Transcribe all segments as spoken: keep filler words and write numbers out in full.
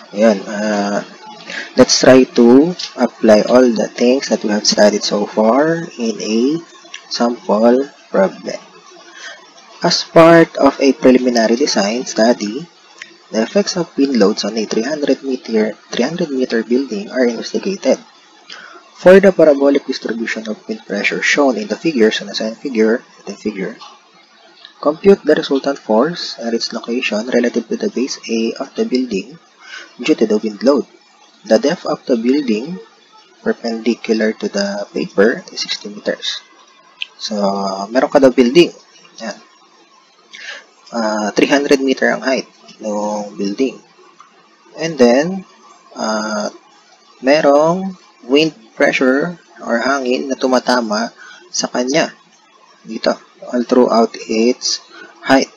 Ayan, uh, let's try to apply all the things that we have studied so far in a sample problem. As part of a preliminary design study, the effects of wind loads on a three hundred meter building are investigated. For the parabolic distribution of wind pressure shown in the figures on the second figure, the figure, compute the resultant force and its location relative to the base A of the building due to the wind load. The depth of the building perpendicular to the paper is sixty meters. So, meron ka daw building. Yan. Uh, three hundred meter ang height ng building. And then, uh, merong wind pressure or hangin na tumatama sa kanya dito all throughout its height.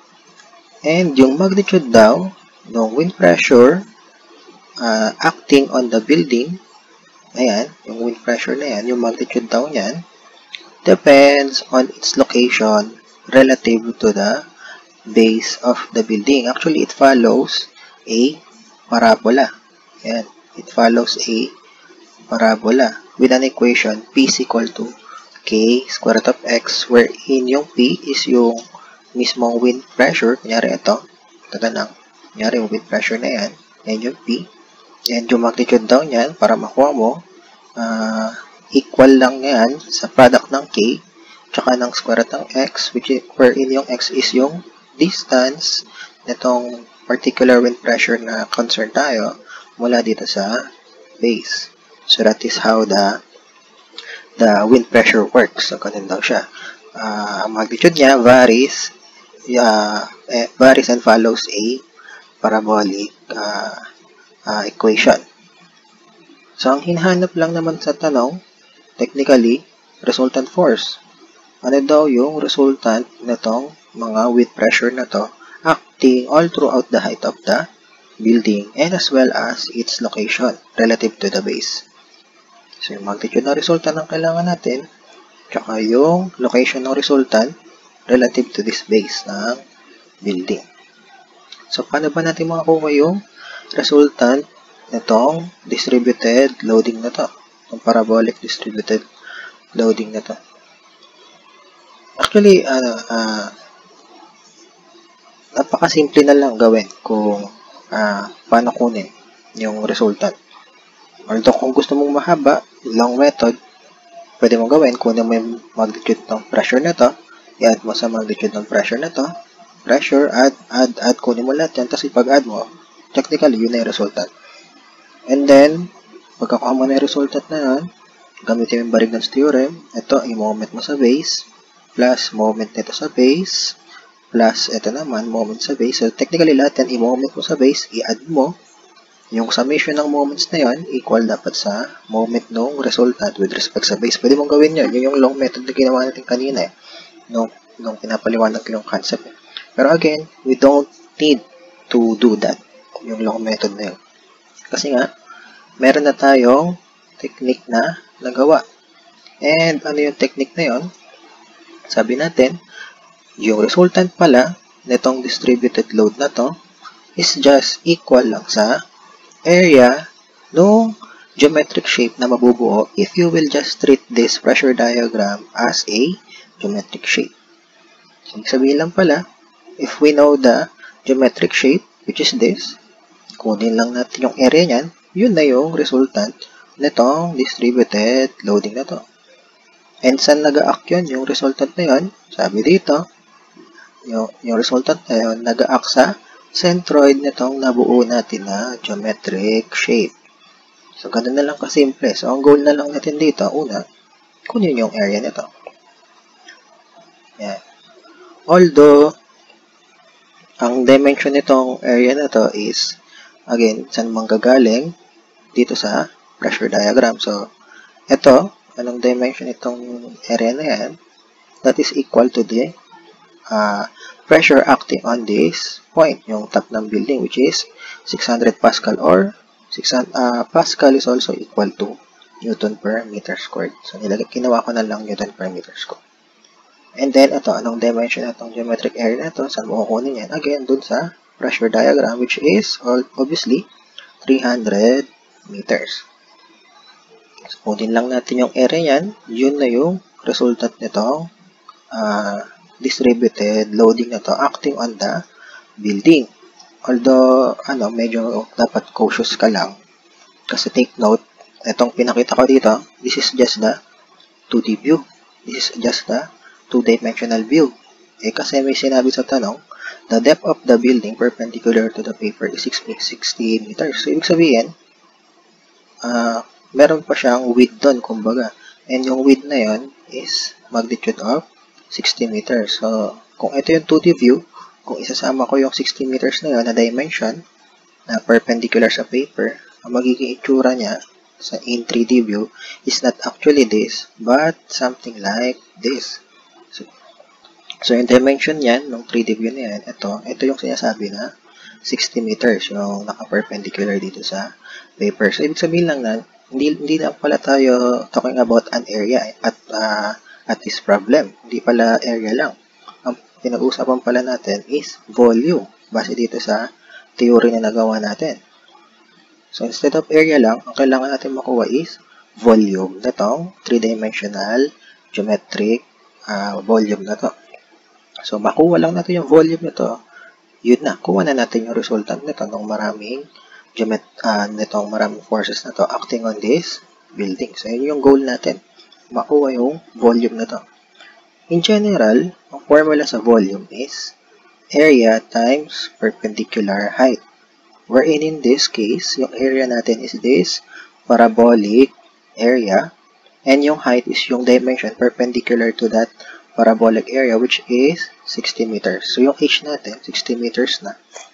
And yung magnitude daw ng wind pressure uh, acting on the building, ayan, yung wind pressure na yan, yung magnitude daw niyan, depends on its location relative to the base of the building. Actually, it follows a parabola. Ayan, it follows a parabola with an equation P is equal to K square root of X, wherein yung P is yung mismong wind pressure. Kunyari ito, ito na lang. Kunyari yung wind pressure na yan, yan yung P. And yung magnitude daw niyan, para makuha mo, uh, equal lang yan sa product ng K tsaka ng square root ng X, which is, wherein yung X is yung distance nitong particular wind pressure na concern tayo mula dito sa base. So that is how the the wind pressure works. So ganun daw siya. Uh, ang magnitude niya varies uh, eh, varies and follows a parabolic uh, uh, equation. So ang hinahanap lang naman sa tanong, technically, resultant force. Ano daw yung resultant nitong mga wind pressure na to acting all throughout the height of the building and as well as its location relative to the base. So, yung magnitude ng resultant ang kailangan natin, tsaka yung location ng resultant relative to this base ng building. So, paano ba natin makakuha yung resultant nitong distributed loading na to? Yung parabolic distributed loading na to. Actually, ano, uh, napakasimple na lang gawin kung uh, paano kunin yung resultant. Although kung gusto mong mahaba, long method, pwede mong gawin, kunin mo yung magnitude ng pressure na to, i-add mo sa magnitude ng pressure na to, pressure, add, add, add, kunin mo lahat yan, tapos ipag-add mo, technically, yun na yung resultant. And then, pagkakuha mo na yung resultant na yun, gamitin mo yung Barigdan's theorem, ito, i-moment mo sa base, plus moment nito sa base, plus ito naman, moment sa base. So, technically, lahat yan, i-moment mo sa base, i-add mo, yung summation ng moments na yon equal dapat sa moment ng resultant with respect sa base. Pwede mong gawin yun. Yun yung long method na ginawa natin kanina eh. Nung, nung pinapaliwanag ko yung concept eh. Pero again, we don't need to do that. Yung long method na yun. Kasi nga, meron na tayong technique na nagawa. And ano yung technique na yun? Sabi natin, yung resultant pala nitong distributed load na to is just equal lang sa area no geometric shape na mabubuo if you will just treat this pressure diagram as a geometric shape. So, sabihin lang pala, if we know the geometric shape, which is this, kunin lang natin yung area niyan, yun na yung resultant nitong distributed loading na to. And saan nag-a-act yun? Yung resultant na yun, sabi dito, yung, yung resultant na yun, nag-a-act sa centroid nitong nabuo natin na geometric shape. So, ganun na lang kasimple. So, ang goal na lang natin dito, una, kunin yung area nito. Yan. Although, ang dimension nitong area na to is, again, saan manggagaling? Dito sa pressure diagram. So, ito, anong dimension itong area na yan? That is equal to the uh, pressure acting on this point, yung top ng building, which is six hundred Pascal or six hundred, uh, Pascal is also equal to Newton per meter squared. So, nilagay, kinawa ko na lang Newton per meter squared. And then, ito, anong dimension na itong geometric area na ito? Saan mo kukunin yan? Again, dun sa pressure diagram, which is, obviously, three hundred meters. So, kunin lang natin yung area yan. Yun na yung resultant nito. Uh, distributed loading na to acting on the building. Although, ano, medyo dapat cautious ka lang. Kasi take note, itong pinakita ko dito, this is just the two D view. This is just the two-dimensional view. Eh, kasi may sinabi sa tanong, the depth of the building perpendicular to the paper is sixty meters. So, ibig sabihin, uh, meron pa siyang width doon, kumbaga. And yung width na yon is magnitude of sixty meters. So, kung ito yung two D view, kung isasama ko yung sixty meters na yon na dimension, na perpendicular sa paper, ang magiging itsura niya sa in three D view is not actually this, but something like this. So, so yung dimension yan, ng three D view na yan, ito, ito yung sinasabi na sixty meters, yung naka-perpendicular dito sa paper. So, ibig sabihin lang na, hindi, hindi lang pala tayo talking about an area at, uh, at this problem. Hindi pala area lang. Ang pinag-uusapan pala natin is volume, base dito sa theory na nagawa natin. So, instead of area lang, ang kailangan natin makuha is volume na itong three-dimensional geometric uh, volume na to. So, makuha lang natin yung volume nito, yun na, kuha na natin yung resultant nito ng maraming geomet uh, nitong maraming forces na to acting on this building. So, yun yung goal natin, makuha yung volume na to. In general, ang formula sa volume is area times perpendicular height. Wherein in this case, yung area natin is this parabolic area, and yung height is yung dimension perpendicular to that parabolic area, which is sixty meters. So, yung h natin, sixty meters na.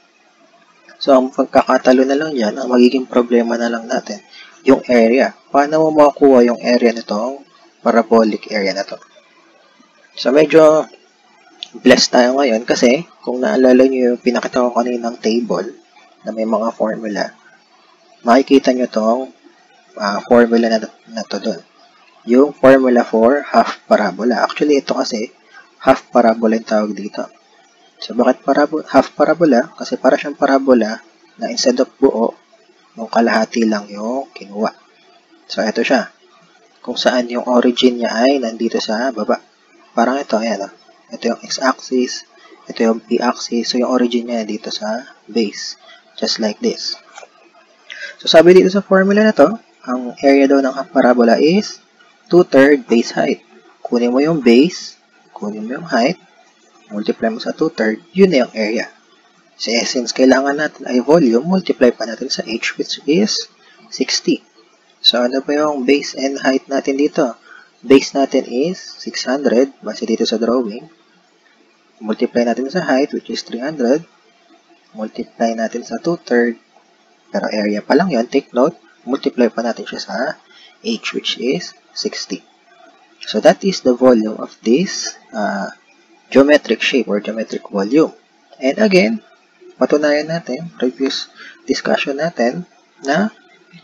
So, ang pagkakatalo na lang yan, ang magiging problema na lang natin, yung area. Paano mo makukuha yung area nitong parabolic area na to? So, medyo blessed tayo ngayon kasi kung naalala nyo yung pinakita ko kaninang table na may mga formula, makikita nyo tong uh, formula na, na to doon. Yung formula for half parabola. Actually, ito kasi half parabola yung tawag dito. So, bakit parabola? Half parabola? Kasi para siyang parabola na instead of buo, yung kalahati lang yung kinuha. So, ito siya. Kung saan yung origin niya ay nandito sa baba. Parang ito, ayan o. Ito yung x-axis, ito yung p-axis. So, yung origin niya dito sa base. Just like this. So, sabi dito sa formula na to, ang area daw ng half parabola is two-thirds base height. Kunin mo yung base, kunin mo yung height, multiply mo sa two-thirds, yun na yung area. So, since kailangan natin ay volume, multiply pa natin sa h, which is sixty. So, ano pa yung base and height natin dito? Base natin is six hundred, base dito sa drawing. Multiply natin sa height, which is three hundred. Multiply natin sa two-thirds, pero area pa lang yun, take note, multiply pa natin siya sa h, which is sixty. So, that is the volume of this uh, geometric shape or geometric volume. And again, patunayan natin, previous discussion natin, na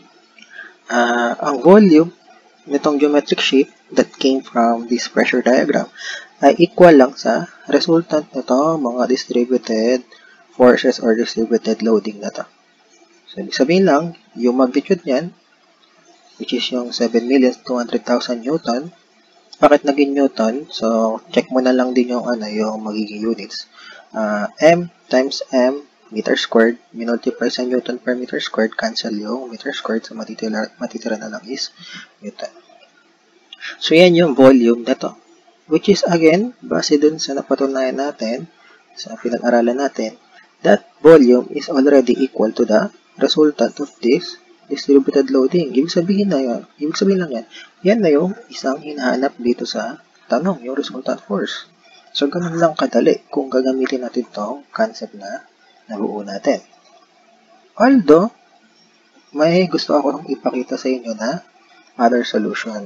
uh, ang volume nitong geometric shape that came from this pressure diagram ay equal lang sa resultant nito mga distributed forces or distributed loading na to. So, ibig sabihin lang, yung magnitude niyan, which is yung seven million two hundred thousand Newton, bakit naging Newton? So, check mo na lang din yung, ano, yung magiging units. Uh, M times M, meter squared, minultiply sa Newton per meter squared, cancel yung meter squared, so matitira, matitira na lang is Newton. So, yan yung volume na to. Which is, again, base dun sa napatunayan natin, sa pinag-aralan natin, that volume is already equal to the resultant of this distributed loading. Ibig sabihin na yun, ibig sabihin lang yan, yan na yung isang hinahanap dito sa tanong, yung resultant force. So, ganun lang kadali kung gagamitin natin itong concept na nabuo natin. Although, may gusto ako ipakita sa inyo na other solution.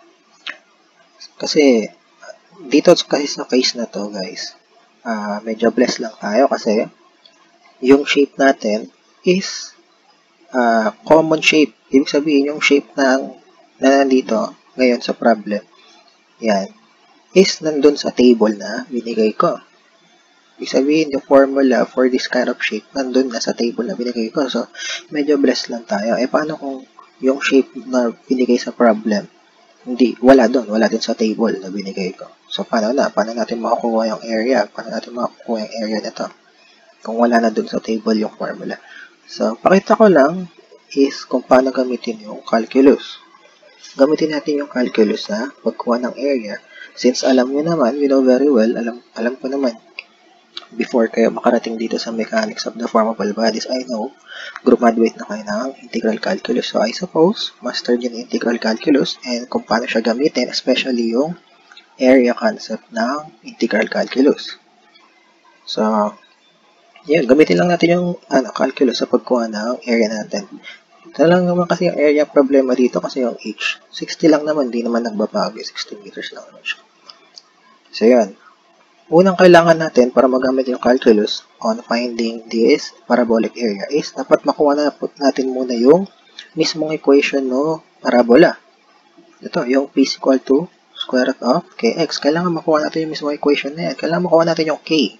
Kasi, dito kasi sa case na to, guys, uh, medyo blessed lang tayo kasi yung shape natin is uh, common shape. Ibig sabihin, yung shape na, na nandito ngayon sa problem, yan, is nandun sa table na binigay ko. Ibig sabihin, yung formula for this kind of shape, nandun na sa table na binigay ko. So, medyo blessed lang tayo. Eh, paano kung yung shape na binigay sa problem, hindi, wala doon, wala din sa table na binigay ko. So, paano na? Paano natin makukuha yung area? Paano natin makukuha yung area nito? Kung wala na doon sa table yung formula. So, pakita ko lang is kung paano gamitin yung calculus. Gamitin natin yung calculus sa pagkuha ng area. Since alam nyo naman, you know very well, alam, alam ko naman, before kayo makarating dito sa mechanics of the formable bodies, I know, graduate na kayo ng integral calculus. So, I suppose, master nyo yung integral calculus and kung paano siya gamitin, especially yung area concept ng integral calculus. So, yan, gamitin lang natin yung ano, calculus sa pagkuha ng area natin. Ito lang naman kasi yung area problema dito kasi yung h. sixty lang naman, di naman nagbabago. sixty meters lang naman siya. So, yan. Unang kailangan natin para magamit yung calculus on finding this parabolic area is dapat makuha na natin muna yung mismong equation no parabola. Ito, yung p is equal to square root of kx. Kailangan makuha natin yung mismong equation na yan. Kailangan makuha natin yung k.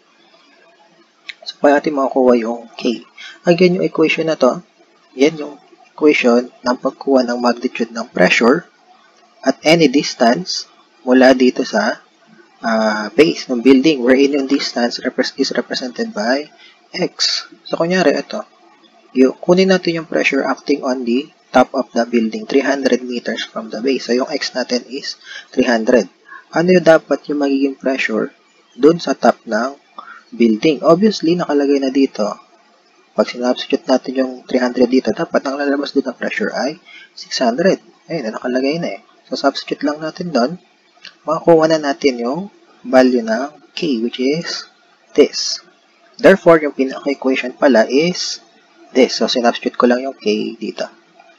So, paano natin makukuha yung k? Again, yung equation na to, yan yung equation ng pagkuha ng magnitude ng pressure at any distance mula dito sa Uh, base ng building wherein yung distance repre is represented by x. So, kunyari, ito. Yung, kunin natin yung pressure acting on the top of the building, three hundred meters from the base. So, yung x natin is three hundred. Ano yung dapat yung magiging pressure dun sa top ng building? Obviously, nakalagay na dito. Pag sinubstitute natin yung three hundred dito, dapat ang lalabas dito ng pressure ay six hundred. Ayun, nakalagay na eh. So, substitute lang natin doon. Makakuha na natin yung value ng k, which is this. Therefore, yung pinaka-equation pala is this. So, sinubstitute ko lang yung k dito.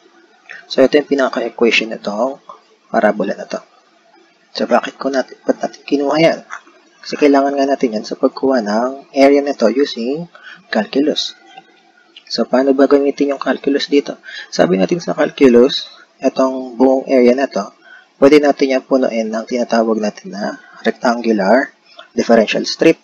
So, ito yung pinaka-equation nitong parabola na to. So, bakit ko natin, ba't natin kinuha yan? Kasi kailangan nga natin yan sa pagkuha ng area nito using calculus. So, paano ba gamitin yung calculus dito? Sabi natin sa calculus, itong buong area na to, pwede natin yan punuin ng tinatawag natin na rectangular differential strip.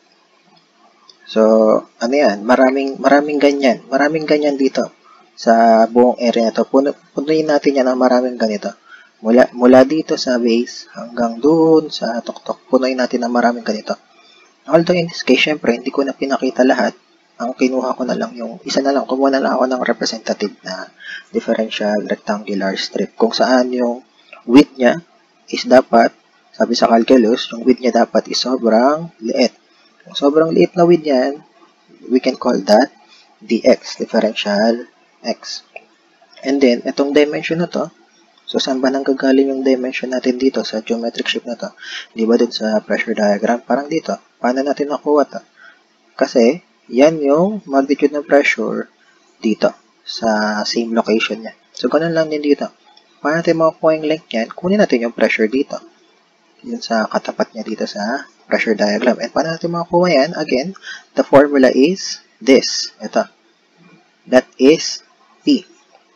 So, ano yan? Maraming, maraming ganyan. Maraming ganyan dito sa buong area na to. Puno, punuin natin yan ng maraming ganito. Mula, mula dito sa base hanggang doon sa tuktok, punuin natin ng maraming ganito. Although in this case, syempre, hindi ko na pinakita lahat. Ang kinuha ko na lang yung, isa na lang, kumuha na lang ako ng representative na differential rectangular strip. Kung saan yung width niya is dapat, sabi sa calculus, yung width niya dapat is sobrang liit. Kung sobrang liit na width niyan, we can call that dx, differential x. And then, itong dimension na to, so saan ba nanggagaling yung dimension natin dito sa geometric shape na to? Di ba dun sa pressure diagram? Parang dito. Paano natin nakuha to? Kasi, yan yung magnitude ng pressure dito sa same location niya. So, ganun lang din dito. Paano natin makukuha yung length niyan? Kunin natin yung pressure dito. Yun sa katapat niya dito sa pressure diagram. And paano natin makukuha yan? Again, the formula is this. Ito. That is P.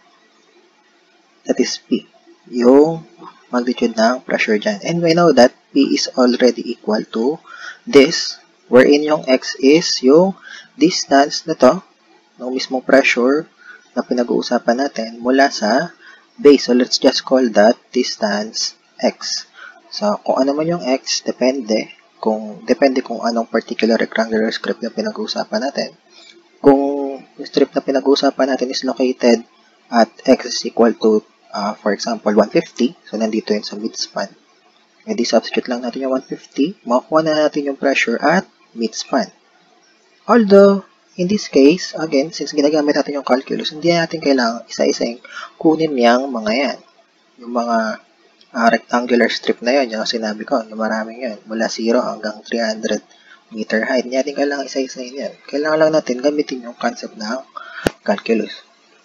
That is P. Yung magnitude ng pressure dyan. And we know that P is already equal to this, wherein yung X is yung distance na to, ng mismong pressure na pinag-uusapan natin mula sa base. So, let's just call that distance X. So, kung ano man yung X, depende kung, depende kung anong particular rectangular strip na pinag-uusapan natin. Kung yung strip na pinag-uusapan natin is located at X is equal to, uh, for example, one fifty. So, nandito yun sa midspan. E di substitute lang natin yung one fifty. Makukuha na natin yung pressure at midspan. Although, in this case, again, since ginagamit natin yung calculus, hindi natin kailangan isa-isang kunin yung mga yan. Yung mga uh, rectangular strip na yun, yung sinabi ko, yung maraming yun, mula zero hanggang three hundred meter height. Hindi natin kailangan isa-isang yan. Kailangan lang natin gamitin yung concept ng calculus.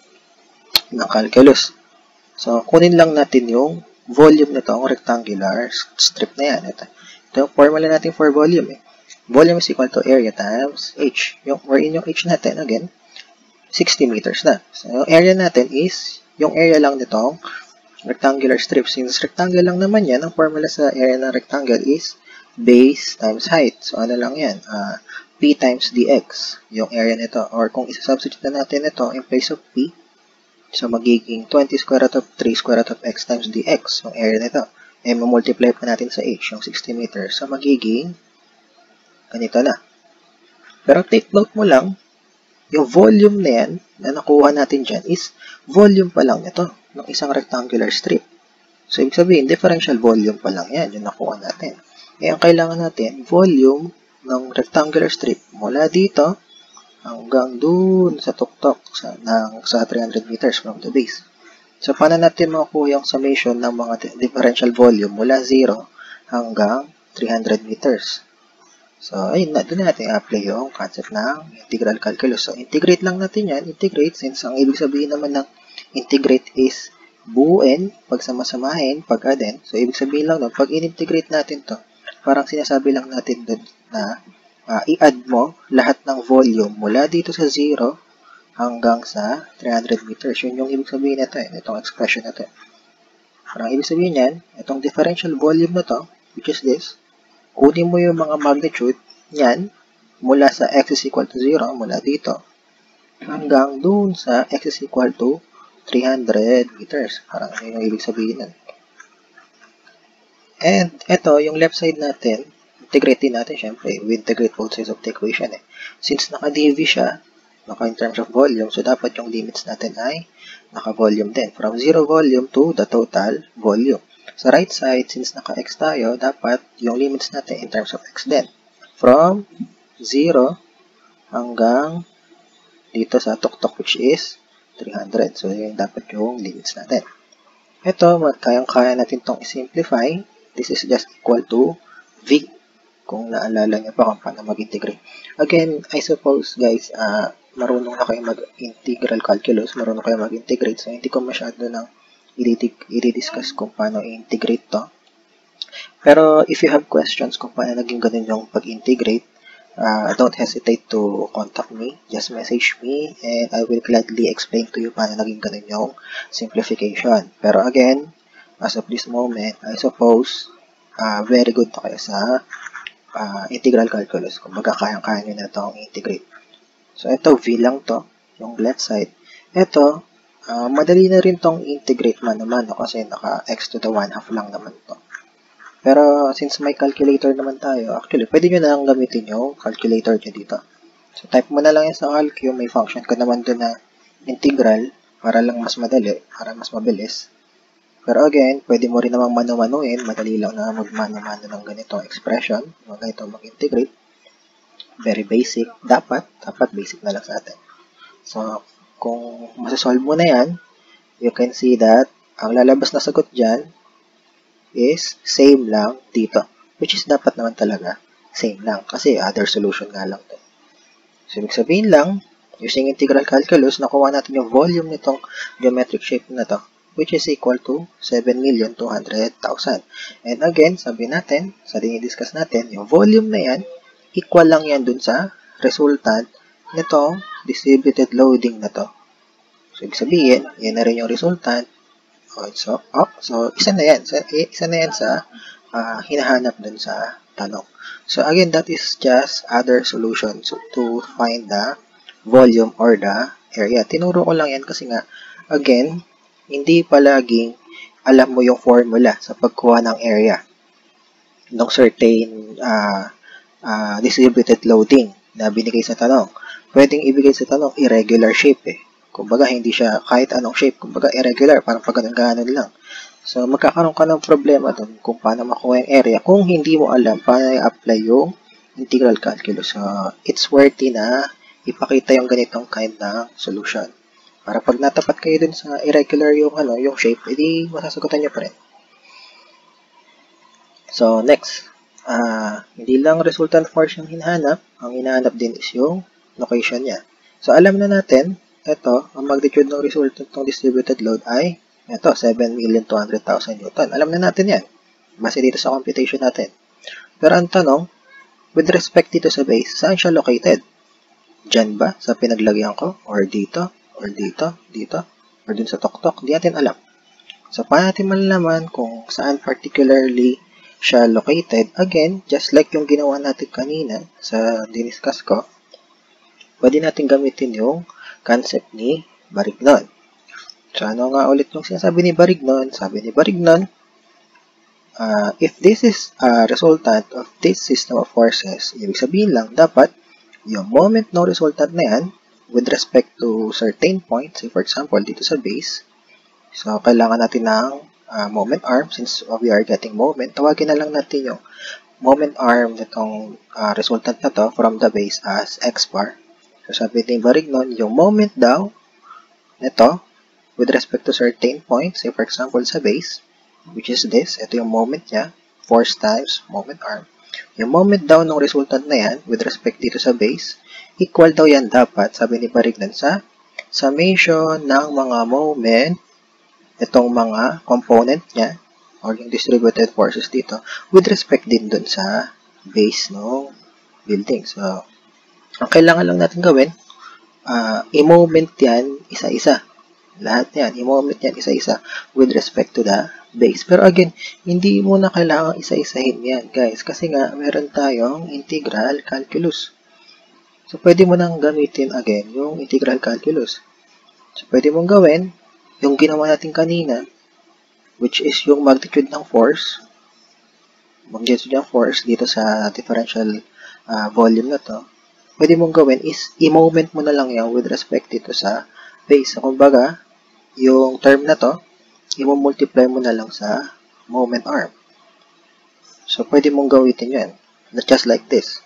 Ng calculus. So, kunin lang natin yung volume nito, ang rectangular strip na yan. Ito, ito yung formula natin for volume eh. Volume is equal to area times h. Yung, wherein yung h natin, again, sixty meters na. So, yung area natin is, yung area lang nitong rectangular strip. Since rectangle lang naman yan, ang formula sa area ng rectangle is base times height. So, ano lang yan? Uh, P times dx, yung area nito. Or kung isa-substitute na natin ito in place of P, so magiging twenty square root of three square root of x times dx, yung area nito. Eh, mamultiply pa natin sa h, yung sixty meters. So magiging ganito na. Pero take note mo lang, yung volume na yan, na nakuha natin dyan, is volume pa lang nito, ng isang rectangular strip. So, ibig sabihin, differential volume pa lang yan, yung nakuha natin. Eh, ang kailangan natin, volume ng rectangular strip mula dito hanggang dun sa tuktok sa, ng, sa three hundred meters from the base. So, paano natin makukuha yung summation ng mga differential volume mula zero hanggang three hundred meters? So, ayun na, doon natin apply yung concept ng integral calculus. So, integrate lang natin yan. Integrate, since ang ibig sabihin naman ng integrate is buuin, pagsama-samahin, pag-addin. So, ibig sabihin lang doon, pag in-integrate natin to, parang sinasabi lang natin doon na uh, i-add mo lahat ng volume mula dito sa zero hanggang sa three hundred meters. Yun yung ibig sabihin nito, eh, itong expression na to. Parang ibig sabihin yan, itong differential volume na to, which is this, kunin mo yung mga magnitude niyan mula sa x is equal to zero, mula dito, hanggang dun sa x is equal to three hundred meters. Parang yun yung ibig sabihin nun. And ito, yung left side natin, integrate din natin, syempre, we integrate both sides of the equation. Eh. Since naka-dv siya, naka in terms of volume, so dapat yung limits natin ay naka-volume din. From zero volume to the total volume. Sa right side, since naka-x tayo, dapat yung limits natin in terms of x din. From zero hanggang dito sa tuktok, which is three hundred. So, yun dapat yung limits natin. Ito, kayang-kaya natin itong i-simplify. This is just equal to v. Kung naalala nyo pa kung paano mag-integrate. Again, I suppose, guys, uh, marunong na kayo mag-integral calculus, marunong kayo mag-integrate. So, hindi ko masyado nang i-discuss kung paano i-integrate to. Pero if you have questions kung paano naging ganun yung pag-integrate, uh, don't hesitate to contact me. Just message me and I will gladly explain to you paano naging ganun yung simplification. Pero again, as of this moment, I suppose uh, very good to kayo sa uh, integral calculus. Kung magkakayang-kaya nyo na itong integrate. So ito, V lang to, yung left side. Ito, Uh, madali na rin tong integrate man naman no? Kasi naka x to the one half lang naman to. Pero since may calculator naman tayo, actually pwede nyo na lang gamitin yung calculator nyo dito. So type mo na lang yan sa calc, may function ka naman doon na integral para lang mas madali, para mas mabilis. Pero again, pwede mo rin namang mano-manuin, madali lang na magmano-mano ng ganitong expression, mga ganito mag-integrate. Very basic, dapat, dapat basic na lang sa atin. So, kung masasolve mo na yan, you can see that ang lalabas na sagot dyan is same lang dito. Which is dapat naman talaga same lang. Kasi other solution nga lang to. So, ibig sabihin lang, using integral calculus, nakuha natin yung volume nitong geometric shape na to. Which is equal to seven million two hundred thousand. And again, sabi natin, sa dinidiscuss natin, yung volume na yan, equal lang yan dun sa resultant nitong distributed loading na to. So, ibig sabihin, yan na rin yung resultant. Oh, so, oh, so, isa na yan. So, isa na yan sa uh, hinahanap dun sa tanong. So, again, that is just other solutions to find the volume or the area. Tinuro ko lang yan kasi nga, again, hindi palaging alam mo yung formula sa pagkuha ng area ng certain uh, uh, distributed loading na binigay sa tanong. Pwedeng ibigay sa tanong irregular shape eh. Kumbaga, hindi siya kahit anong shape. Kumbaga, irregular. Parang pag ganun-ganon lang. So, magkakaroon ka ng problema dun kung paano makuha yung area kung hindi mo alam paano i-apply yung integral calculus. So, it's worthy na ipakita yung ganitong kind ng solution. Para pag natapat kayo dun sa irregular yung, ano, yung shape, edi masasagutan nyo pa rin. So, next. Uh, hindi lang resultant force yung hinahanap. Ang hinahanap din is yung location niya. So, alam na natin, ito, ang magnitude ng resultant ng distributed load ay, ito, seven million two hundred thousand Newton. Alam na natin yan. Base dito sa computation natin. Pero ang tanong, with respect dito sa base, saan siya located? Diyan ba? Sa pinaglagyan ko? Or dito? Or dito? Dito? Or dun sa tuktok? Hindi natin alam. So, paano natin malalaman kung saan particularly siya located, again, just like yung ginawa natin kanina sa diniscuss ko, pwede natin gamitin yung concept ni Barignon. So, ano nga ulit yung sinasabi ni Barignon? Sabi ni Barignon, uh, if this is a resultant of this system of forces, ibig sabihin lang, dapat yung moment ng resultant na yan, with respect to certain points, say for example, dito sa base, so, kailangan natin ng uh, moment arm, since uh, we are getting moment, tawagin na lang natin yung moment arm nitong uh, resultant na to from the base as x bar. So, sabi ni Barignon, yung moment daw nito, with respect to certain points, say for example sa base, which is this, ito yung moment niya, force times moment arm. Yung moment daw ng resultant na yan, with respect dito sa base, equal daw yan dapat, sabi ni Barignon, sa summation ng mga moment, itong mga component niya, or yung distributed forces dito, with respect din dun sa base ng building. So, ang kailangan lang natin gawin, uh, i-moment yan isa-isa. Lahat yan, i-moment yan isa-isa with respect to the base. Pero again, hindi mo na kailangan isa-isahin yan, guys. Kasi nga, meron tayong integral calculus. So, pwede mo nang gamitin again yung integral calculus. So, pwede mong gawin yung ginawa natin kanina, which is yung magnitude ng force. Magnitude ng force dito sa differential uh, volume na to. Pwede mong gawin is i-moment mo na lang yan with respect dito sa base. So, kumbaga, yung term na to, i-multiply mo na lang sa moment arm. So, pwede mong gawitin yan. Just like this.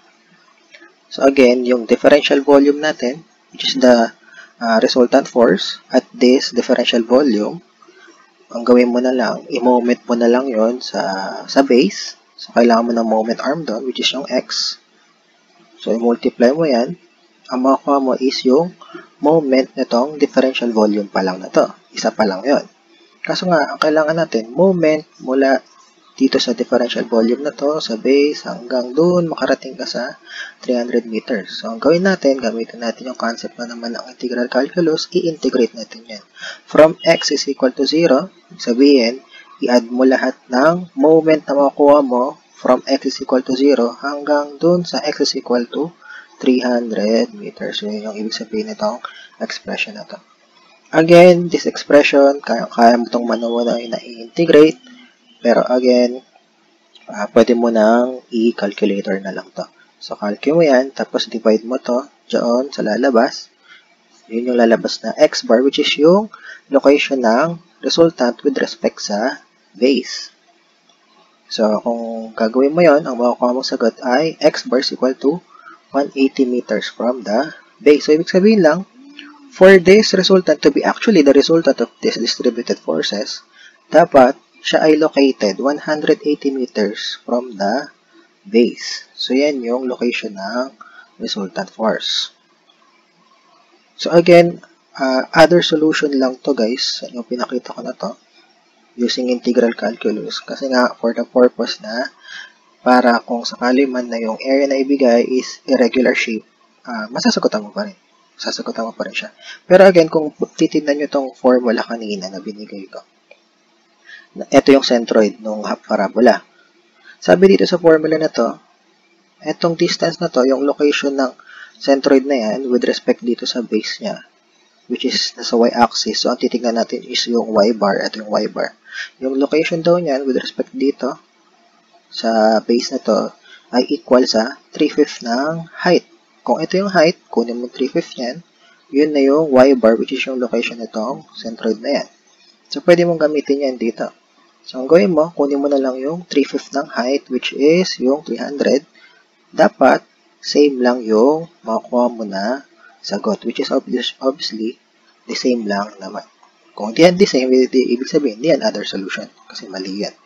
So, again, yung differential volume natin, which is the uh, resultant force at this differential volume, ang gawin mo na lang, i-moment mo na lang yon sa, sa base. So, kailangan mo ng moment arm doon, which is yung x. So, i-multiply mo yan. Ang makuha mo is yung moment nitong differential volume pa lang na to. Isa pa lang yon. Kaso nga, ang kailangan natin, moment mula dito sa differential volume na to, sa base, hanggang doon, makarating ka sa three hundred meters. So, ang gawin natin, gamitin natin yung concept na naman ng integral calculus, i-integrate natin yan. From x is equal to zero, sabihin, i-add mo lahat ng moment na makukuha mo from x is equal to zero hanggang doon sa x is equal to three hundred meters. So, yun yung ibig sabihin nitong expression na to. Again, this expression, kaya, kaya mo itong manuwa na i-integrate. Pero again, uh, pwede mo nang i-calculator na lang to. So, calculate mo yan, tapos divide mo to dyan sa lalabas. Yun yung lalabas na x bar, which is yung location ng resultant with respect sa base. So, kung gagawin mo yon, ang makukuha mong sagot ay x bar is equal to one hundred eighty meters from the base. So, ibig sabihin lang, for this resultant to be actually the resultant of these distributed forces, dapat siya ay located one hundred eighty meters from the base. So, yan yung location ng resultant force. So, again, uh, other solution lang to guys, yung pinakita ko na to, using integral calculus. Kasi nga, for the purpose na, para kung sakali man na yung area na ibigay is irregular shape, uh, masasagutan mo pa rin. Masasagutan mo pa rin siya. Pero again, kung titignan nyo tong formula kanina na binigay ko, ito yung centroid ng half parabola. Sabi dito sa formula na to, etong distance na to, yung location ng centroid na yan with respect dito sa base niya, which is nasa y-axis. So, ang titignan natin is yung y-bar at yung y-bar. Yung location daw niyan with respect dito sa base na to ay equal sa three fifths ng height. Kung ito yung height, kunin mo three fifths yan, yun na yung y-bar, which is yung location nitong centroid na yan. So, pwede mong gamitin yan dito. So, ang gawin mo, kunin mo na lang yung three fifths ng height, which is yung three hundred. Dapat, same lang yung makukuha mo na sagot, which is obviously the same lang naman. Kung di yan the same, ibig sabihin, di yan other solution. Kasi mali yan.